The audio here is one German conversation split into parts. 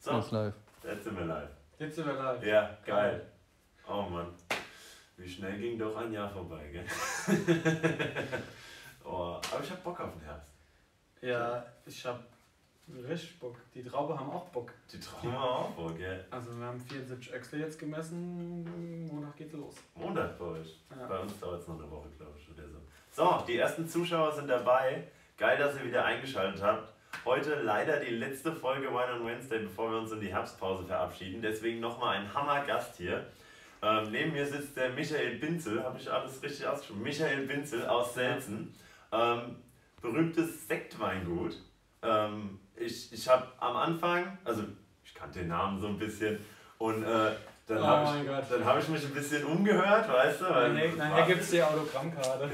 So, Jetzt live. jetzt sind wir live. Jetzt sind wir live. Ja, geil. Oh Mann. Wie schnell ging doch ein Jahr vorbei, gell? Oh, aber ich hab Bock auf den Herbst. Ja, ich hab richtig Bock. Die Traube haben auch Bock. Die Traum haben auch Bock, gell? Also wir haben 74 Öchsel jetzt gemessen. Montag geht's los. Montag bei euch. Ja. Bei uns dauert es noch eine Woche, glaube ich, oder so. So, die ersten Zuschauer sind dabei. Geil, dass ihr wieder eingeschaltet habt. Heute leider die letzte Folge Wine on Wednesday, bevor wir uns in die Herbstpause verabschieden. Deswegen nochmal ein Hammergast hier. Neben mir sitzt der Michael Binzel, habe ich alles richtig ausgesprochen? Michael Binzel aus Selzen. Berühmtes Sektweingut. Ich habe am Anfang, also ich kannte den Namen so ein bisschen und dann habe ich mich ein bisschen umgehört, weißt du? Nachher gibt es die Autogrammkarte.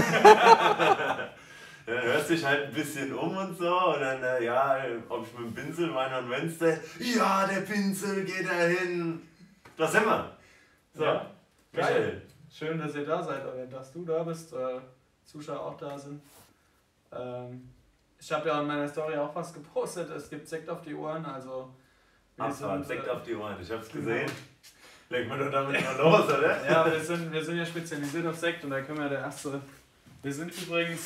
Dann hörst du dich halt ein bisschen um und so und dann, ja, ob ich mit dem Pinsel Wine on Wednesday, ja, der Pinsel geht da hin. Da sind wir. So, Ja, geil. Schön, dass ihr da seid oder dass du da bist, Zuschauer auch da sind. Ich habe ja in meiner Story auch was gepostet, es gibt Sekt auf die Ohren, also Abfahrt, Sekt auf die Ohren, ich hab's gesehen. Legen wir doch damit mal los, oder? Ja, wir sind ja spezialisiert auf Sekt und da können wir der Erste. Wir sind übrigens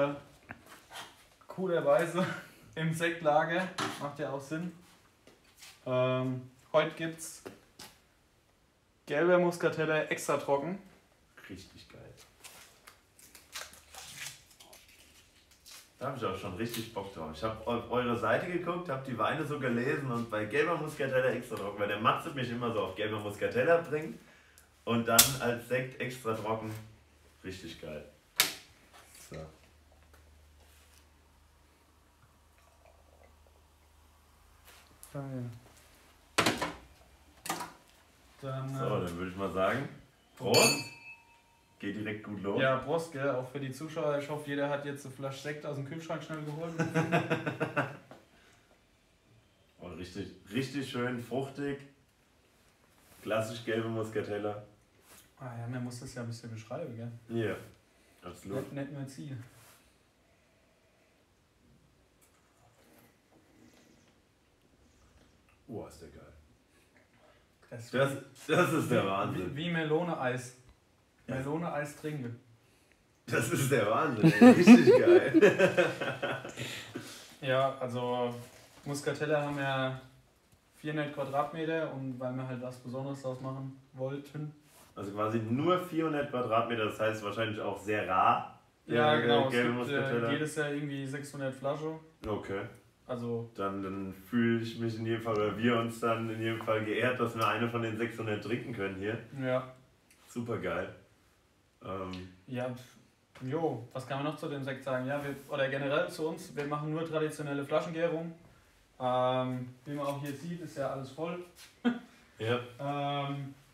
coolerweise im Sektlager, macht ja auch Sinn. Heute gibt's gelber Muscateller extra trocken. Richtig geil. Da habe ich auch schon richtig Bock drauf. Ich habe auf eure Seite geguckt, habe die Weine so gelesen und bei gelber Muscateller extra trocken, weil der Matze mich immer so auf gelber Muscateller bringt und dann als Sekt extra trocken. Richtig geil. So. Dann, Dann würde ich mal sagen, Prost! Geht direkt gut los. Ja, Prost, gell, auch für die Zuschauer. Ich hoffe, jeder hat jetzt eine Flasche Sekt aus dem Kühlschrank schnell geholt. Oh, richtig schön fruchtig. Klassisch gelbe Muscateller. Ah ja, man muss das ja ein bisschen beschreiben, gell? Ja, absolut. Nicht nur Ziel. Oh, ist der geil. Das Das ist der Wahnsinn. wie Melone-Eis. Melone-Eis trinken. Das ist der Wahnsinn, ey. Richtig geil. Ja, also Muscateller haben ja 400 Quadratmeter und weil wir halt was Besonderes draus machen wollten. Also quasi nur 400 Quadratmeter, das heißt wahrscheinlich auch sehr rar. Ja, genau. Gelbe Es gibt Muscateller. jedes Jahr irgendwie 600 Flaschen. Okay. Also Dann fühle ich mich in jedem Fall, oder wir uns dann in jedem Fall geehrt, dass wir eine von den 600 trinken können hier. ja. Super geil. Ja, jo, was kann man noch zu dem Sekt sagen? Ja, oder generell zu uns, wir machen nur traditionelle Flaschengärung. Wie man auch hier sieht, ist ja alles voll. Ja.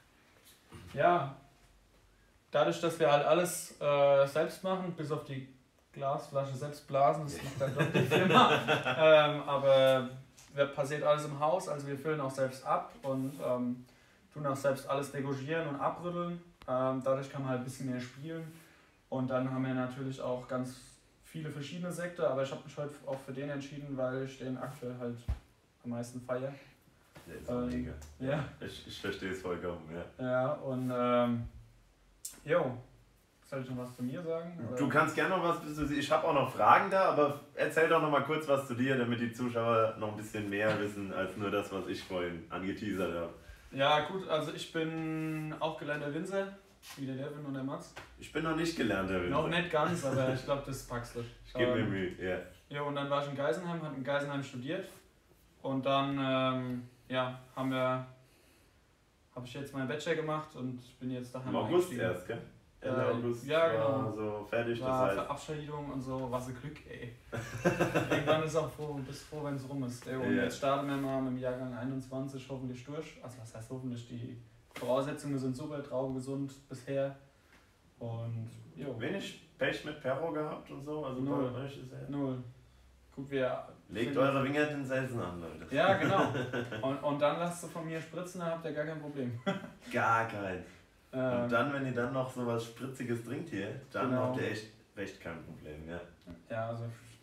Ja, dadurch, dass wir halt alles selbst machen, bis auf die Glasflasche selbst blasen, das macht dann doch die Firma. Aber passiert alles im Haus, also wir füllen auch selbst ab und tun auch selbst alles degorgieren und abrütteln. Dadurch kann man halt ein bisschen mehr spielen. Und dann haben wir natürlich auch ganz viele verschiedene Sekte, aber ich habe mich heute auch für den entschieden, weil ich den aktuell halt am meisten feiere. Der ist auch mega. Ja. Ich verstehe es vollkommen, ja. Ja, und jo, soll ich noch was zu mir sagen? Oder? Du kannst gerne noch was, ich habe auch noch Fragen da, aber erzähl doch noch mal kurz was zu dir, damit die Zuschauer noch ein bisschen mehr wissen, als nur das, was ich vorhin angeteasert habe. Ja gut, also ich bin auch gelernter Winzer, wie der Devin und der Mats. Ich bin noch nicht gelernter Winzer. Noch nicht ganz, aber ich glaube, das packst du. Ich gebe mir Mühe, ja. Ja, und dann war ich in Geisenheim, habe in Geisenheim studiert und dann habe ich jetzt meinen Bachelor gemacht und bin jetzt daheim Im August eingestiegen. erst, gell? Ende August ja, genau. war so fertig, das War heißt. Verabschiedung und so, was ein Glück, ey. Irgendwann ist auch froh, bist froh, wenn es rum ist. Ey. Und Ja. jetzt starten wir mal mit dem Jahrgang 21 hoffentlich durch. Also was heißt hoffentlich, die Voraussetzungen sind super, Traube gesund bisher. Und jo. Wenig Pech mit Perro gehabt und so, also Null. bei euch ist ja. Null. Gut, wir. Legt eure Finger den Selsen an, Leute. Ja, genau. Und dann lasst ihr von mir spritzen, dann habt ihr gar kein Problem. Gar kein. Und dann, wenn ihr dann noch so was Spritziges trinkt hier, dann Genau. habt ihr echt kein Problem, ja. Ja, also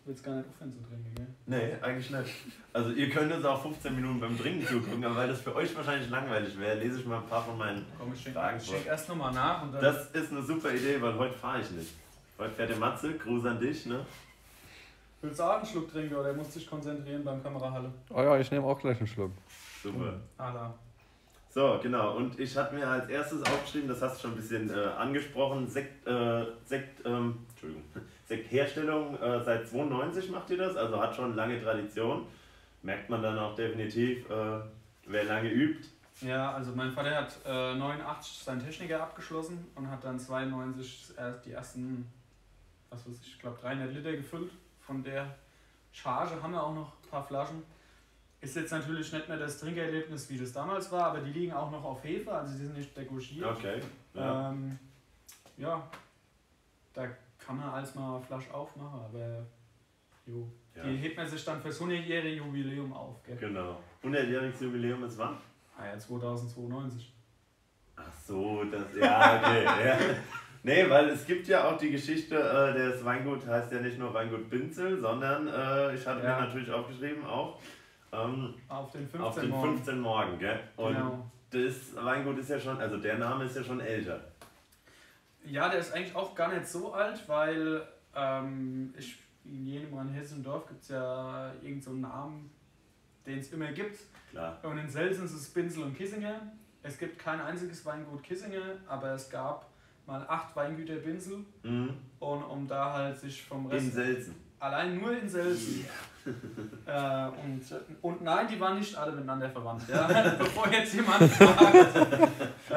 willst gar nicht aufhören zu trinken, gell? Nee, eigentlich nicht. Also ihr könnt uns auch 15 Minuten beim Trinken zugucken, aber weil das für euch wahrscheinlich langweilig wäre, lese ich mal ein paar von meinen Fragen vor. Ich schenk erst nochmal nach und dann... Das ist eine super Idee, weil heute fahre ich nicht. Heute fährt der Matze, Gruß an dich, ne? Willst du auch einen Schluck trinken oder musst du dich konzentrieren beim Kamerahalle? Oh ja, ich nehme auch gleich einen Schluck. Super. Allah. So, genau. Und ich hatte mir als erstes aufgeschrieben, das hast du schon ein bisschen angesprochen, Entschuldigung. Sektherstellung seit 92 macht ihr das, also hat schon lange Tradition. Merkt man dann auch definitiv, wer lange übt. Ja, also mein Vater hat 89 seinen Techniker abgeschlossen und hat dann 92 die ersten, was weiß ich glaube 300 Liter gefüllt. Von der Charge haben wir auch noch ein paar Flaschen. Ist jetzt natürlich nicht mehr das Trinkerlebnis, wie das damals war, aber die liegen auch noch auf Hefe, also die sind nicht degorgiert. Okay. Ja. Ja, da kann man alles mal eine Flasche aufmachen, aber jo, Ja. die hebt man sich dann fürs 100-jährige Jubiläum auf. Gell? Genau. 100-jähriges Jubiläum ist wann? Ah ja, 2092. Ach so, das, ja, okay. Ja. Nee, weil es gibt ja auch die Geschichte, das Weingut heißt ja nicht nur Weingut Binzel, sondern ich hatte mir natürlich aufgeschrieben auch auf den 15 auf den Morgen. 15 Morgen, gell? Und Genau. das Weingut ist ja schon, also der Name ist ja schon älter. Ja, der ist eigentlich auch gar nicht so alt, weil in jedem Rheinhessen-Dorf gibt es ja irgendeinen so einen Namen, den es immer gibt. Klar. Und in Selsen ist es Binzel und Kissinger. Es gibt kein einziges Weingut Kissinger, aber es gab mal 8 Weingüter Binzel. Mhm. Und um da halt sich vom Rest... In Selsen. Allein nur in Selsen. Yeah. Und nein, die waren nicht alle miteinander verwandt. Ja? Bevor jetzt jemand fragt.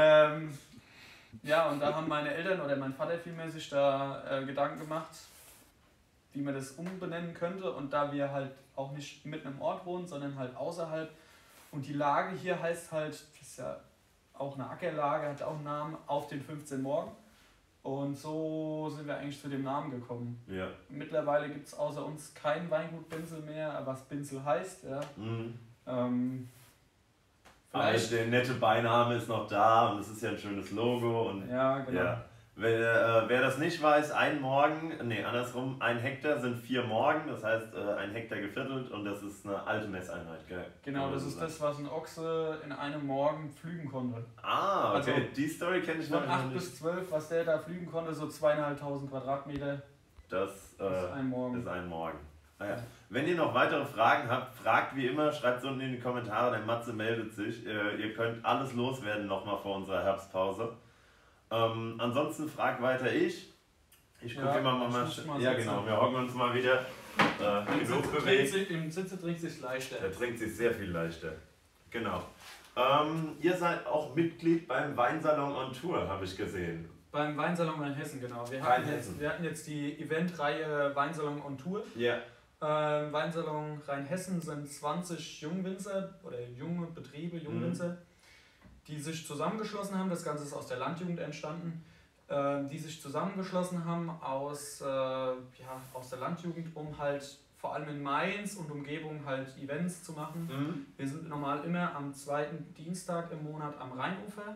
Ja, und da haben meine Eltern oder mein Vater vielmehr sich da Gedanken gemacht, wie man das umbenennen könnte. Und da wir halt auch nicht mitten im Ort wohnen, sondern halt außerhalb. Und die Lage hier heißt halt, das ist ja auch eine Ackerlage, hat auch einen Namen, auf den 15 Morgen. Und so sind wir eigentlich zu dem Namen gekommen. Ja. Mittlerweile gibt es außer uns kein Weingut Binzel mehr, was Binzel heißt. Ja. Mhm. Aber der nette Beiname ist noch da und es ist ja ein schönes Logo. Und ja, genau. Ja. Wer das nicht weiß, ein Hektar sind 4 Morgen, das heißt 1 Hektar geviertelt und das ist eine alte Messeinheit, gell? Genau, das ist das, was ein Ochse in einem Morgen pflügen konnte. Ah, okay, Also die Story kenne ich noch von nicht. 8 bis 12, was der da pflügen konnte, so 2.500 Quadratmeter. Das ist ein Morgen. Ist ein Morgen. Ah, ja. Wenn ihr noch weitere Fragen habt, fragt wie immer, schreibt es unten in die Kommentare, der Matze meldet sich. Ihr könnt alles loswerden nochmal vor unserer Herbstpause. Ansonsten frag weiter ich. Ich gucke immer mal. Ja, genau, wir hocken uns mal wieder. Genug bewegt. Im Sitze trinkt es sich leichter. Er trinkt sich sehr viel leichter. Genau. Ihr seid auch Mitglied beim Weinsalon on Tour, habe ich gesehen. Beim Weinsalon Rheinhessen, genau. Wir hatten jetzt die Eventreihe Weinsalon on Tour. Ja. Weinsalon Rheinhessen sind 20 Jungwinzer oder junge Betriebe, Jungwinzer, die sich zusammengeschlossen haben. Das Ganze ist aus der Landjugend entstanden. Die sich zusammengeschlossen haben aus der Landjugend, um halt vor allem in Mainz und Umgebung halt Events zu machen. Wir sind normal immer am 2. Dienstag im Monat am Rheinufer,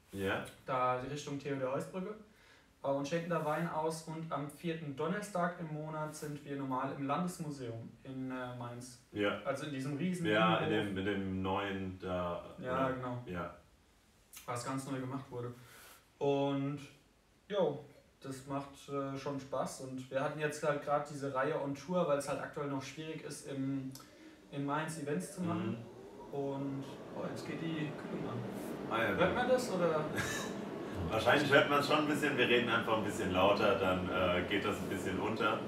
da die Richtung Theodor-Heuss-Brücke, und schenken da Wein aus. Und am 4. Donnerstag im Monat sind wir normal im Landesmuseum in Mainz. Ja. Also in diesem riesen Ja, in dem neuen da. Ja, genau. Ja. Was ganz neu gemacht wurde. Und jo, das macht schon Spaß. Und wir hatten jetzt halt gerade diese Reihe on Tour, weil es halt aktuell noch schwierig ist, in Mainz Events zu machen. Und jetzt geht die Kühlung an. Ah, ja, hört man das oder? Wahrscheinlich hört man es schon ein bisschen, wir reden einfach ein bisschen lauter, dann geht das ein bisschen unter.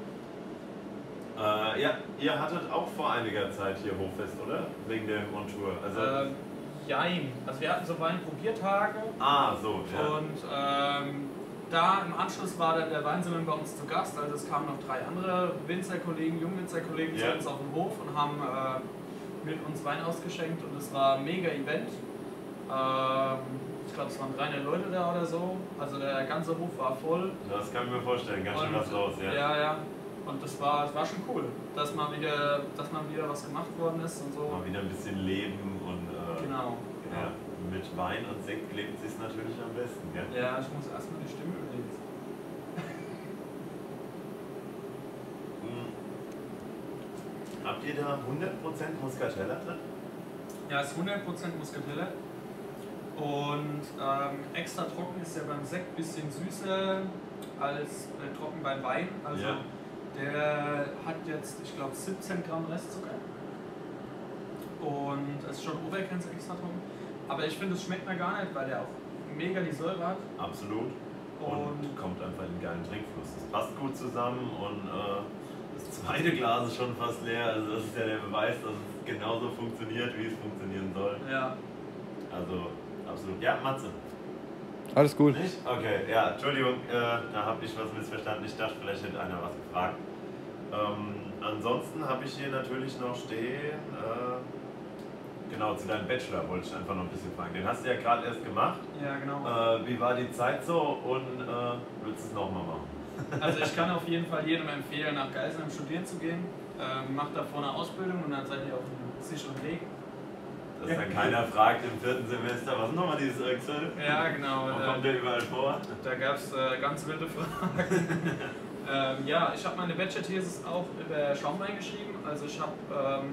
Ja, ihr hattet auch vor einiger Zeit hier Hochfest, oder? Wegen der On Tour. Also, jein. Also wir hatten so Weinprobiertage. Ah, so, ja. Und da im Anschluss war dann der Weinsalon bei uns zu Gast. Also es kamen noch 3 andere Winzerkollegen, Jungwinzerkollegen zu uns auf den Hof und haben mit uns Wein ausgeschenkt. Und es war ein mega Event. Ich glaube, es waren 300 Leute da oder so. Also der ganze Hof war voll. Das kann ich mir vorstellen, ganz schön was los, ja. Ja, ja. Und das war schon cool, dass mal wieder was gemacht worden ist und so. Mal wieder ein bisschen Leben und genau. Ja, mit Wein und Sekt lebt es sich natürlich am besten, gell? Ja, ich muss erstmal die Stimme überlegen. Habt ihr da 100% Muscatella drin? Ja, es ist 100% Muscatella. Und extra trocken ist ja beim Sekt ein bisschen süßer als trocken beim Wein. Also Ja. der hat jetzt, ich glaube, 17 Gramm Restzucker. Und es ist schon Obergrenze extra trocken. Aber ich finde, es schmeckt mir gar nicht, weil der auch mega die Säure hat. Absolut. Und kommt einfach in einen geilen Trinkfluss. Das passt gut zusammen und das zweite Glas ist schon fast leer. Also das ist ja der Beweis, dass es genauso funktioniert, wie es funktionieren soll. Ja. Also absolut. Ja, Matze. Alles gut. Nicht? Okay, ja, Entschuldigung, da habe ich was missverstanden. Ich dachte, vielleicht hätte einer was gefragt. Ansonsten habe ich hier natürlich noch stehen, genau, zu deinem Bachelor wollte ich einfach noch ein bisschen fragen. Den hast du ja gerade erst gemacht. Ja, genau. Wie war die Zeit so und willst du es nochmal machen? Also ich kann auf jeden Fall jedem empfehlen, nach Geisenheim studieren zu gehen. Macht davor eine Ausbildung und dann seid ihr auf einem sicheren Weg. Dass dann keiner fragt im 4. Semester, was ist nochmal dieses Excel? Ja, genau. Wo kommt der überall vor? Da gab es ganz wilde Fragen. Ja, ich habe meine Bachelor-Thesis auch über Schaumwein geschrieben. Also ich habe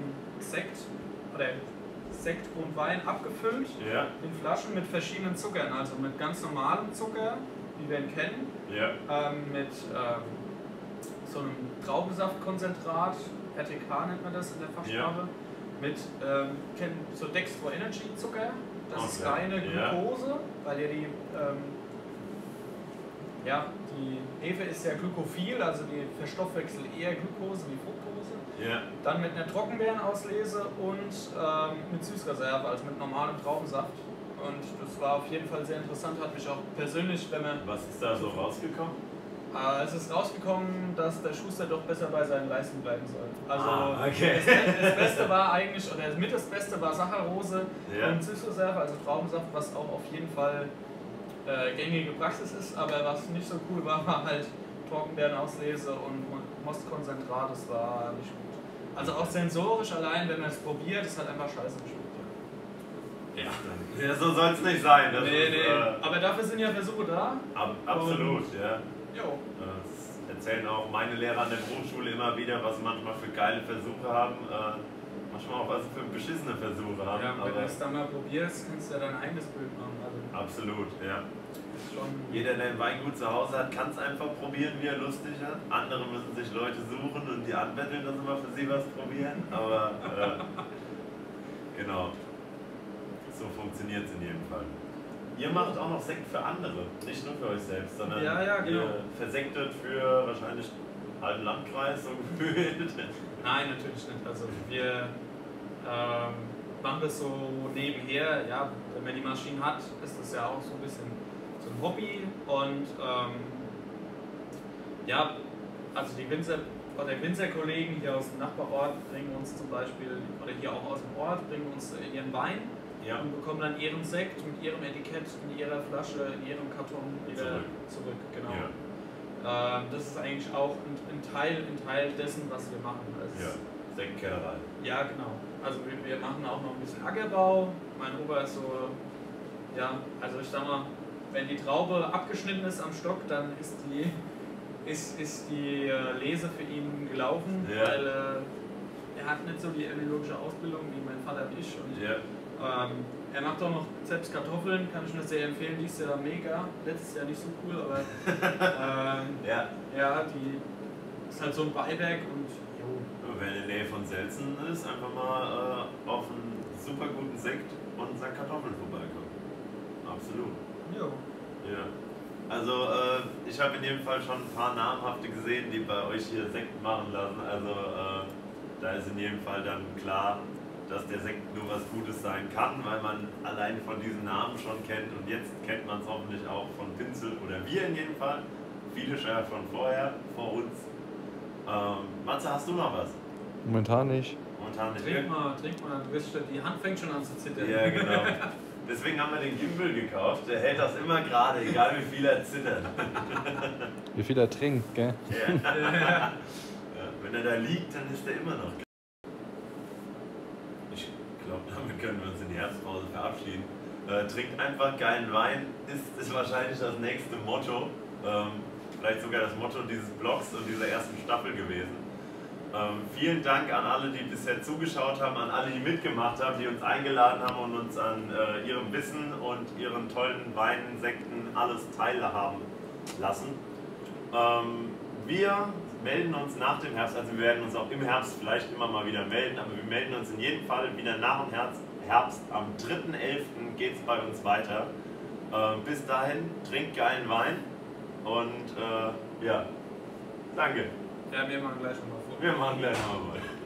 Sekt und Wein abgefüllt Ja, in Flaschen mit verschiedenen Zuckern. Also mit ganz normalem Zucker, wie wir ihn kennen, ja, mit so einem Traubensaftkonzentrat, RTK nennt man das in der Fachsprache, mit so Dextro Energy Zucker. Das ist Okay. reine Ja. Glucose, weil ja die Hefe ist ja glykophil, also die verstoffwechselt eher Glucose wie Fructose. ja. Dann mit einer Trockenbeerenauslese und mit Süßreserve, also mit normalem Traubensaft. Und das war auf jeden Fall sehr interessant, hat mich auch persönlich, wenn man. Was ist da so rausgekommen? Es ist rausgekommen, dass der Schuster doch besser bei seinen Leisten bleiben soll. Also Okay. das Beste war eigentlich, oder mit das Beste war Saccharose Ja. und Süßreserve, also Traubensaft, was auch auf jeden Fall gängige Praxis ist. Aber was nicht so cool war, war halt Trockenbeerenauslese und Mostkonzentrat, das war nicht gut. Also auch sensorisch allein, wenn man es probiert, ist halt einfach scheiße geschmeckt. Ja, so soll es nicht sein. Das Nee, ist, nee. Aber dafür sind ja Versuche da. Absolut, ja. Jo. Das erzählen auch meine Lehrer an der Berufsschule immer wieder, was sie manchmal für geile Versuche haben. Manchmal auch was sie für beschissene Versuche haben. Ja, wenn du aber es dann mal probierst, kannst du ja dein eigenes Bild machen. Also, absolut, ja. ist schon. Jeder, der ein Weingut zu Hause hat, kann es einfach probieren, wie er lustig hat. Andere müssen sich Leute suchen und die anbetteln, dass sie mal für sie was probieren. Aber genau, so funktioniert es in jedem Fall. Ihr macht auch noch Sekt für andere, nicht nur für euch selbst, sondern Ja, ja, genau. ihr versektet für wahrscheinlich halben Landkreis so gefühlt. Nein, natürlich nicht. Also wir machen das so nebenher. Ja, wenn man die Maschinen hat, ist das ja auch so ein bisschen so ein Hobby. Und ja, also die Winzerkollegen hier aus dem Nachbarort bringen uns zum Beispiel, oder hier auch aus dem Ort, bringen uns ihren Wein. Ja, Und bekommen dann ihren Sekt mit ihrem Etikett, in ihrer Flasche, in ihrem Karton wieder zurück. Genau. ja, Das ist eigentlich auch ein Teil dessen, was wir machen. ja. Sektkellerei. Ja, genau. Also wir machen auch noch ein bisschen Ackerbau. Mein Opa ist so, ja, also ich sag mal, wenn die Traube abgeschnitten ist am Stock, dann ist die Lese für ihn gelaufen, Ja. weil er hat nicht so die ethnologische Ausbildung wie mein Vater und ich. Und Ja, er macht auch noch selbst Kartoffeln, kann ich nur sehr empfehlen. Dieses Jahr mega, letztes Jahr nicht so cool, aber ja. ja, die ist halt so ein Beiwerk und jo. Wenn in der Nähe von Selzen ist, einfach mal auf einen super guten Sekt und einen Sack Kartoffeln vorbeikommen. Absolut. Jo. Ja. Also ich habe in jedem Fall schon ein paar namhafte gesehen, die bei euch hier Sekt machen lassen. Also da ist in jedem Fall dann klar, dass der Sekt nur was Gutes sein kann, weil man allein von diesen Namen schon kennt und jetzt kennt man es hoffentlich auch von Pinsel oder wir in jedem Fall. Viele schon ja von vorher, vor uns. Matze, hast du noch was? Momentan nicht. Momentan nicht. Trink mal, du wirst schon, die Hand fängt schon an zu zittern. Ja, genau. Deswegen haben wir den Gimbal gekauft. Der hält das immer gerade, egal wie viel er zittert. Wie viel er trinkt, gell? Ja. Ja. Ja, wenn er da liegt, dann ist er immer noch. Ich glaube, damit können wir uns in die Herbstpause verabschieden. Trinkt einfach geilen Wein, ist wahrscheinlich das nächste Motto. Vielleicht sogar das Motto dieses Blogs und dieser ersten Staffel gewesen. Vielen Dank an alle, die bisher zugeschaut haben, an alle, die mitgemacht haben, die uns eingeladen haben und uns an ihrem Wissen und ihren tollen Weinen, Sekten alles teilhaben lassen. Wir melden uns nach dem Herbst, also wir werden uns auch im Herbst vielleicht immer mal wieder melden, aber wir melden uns in jedem Fall wieder nach dem Herbst. Am 3.11. geht es bei uns weiter. Bis dahin, trinkt geilen Wein und ja, danke. Ja, wir machen gleich nochmal vor. Wir machen gleich nochmal.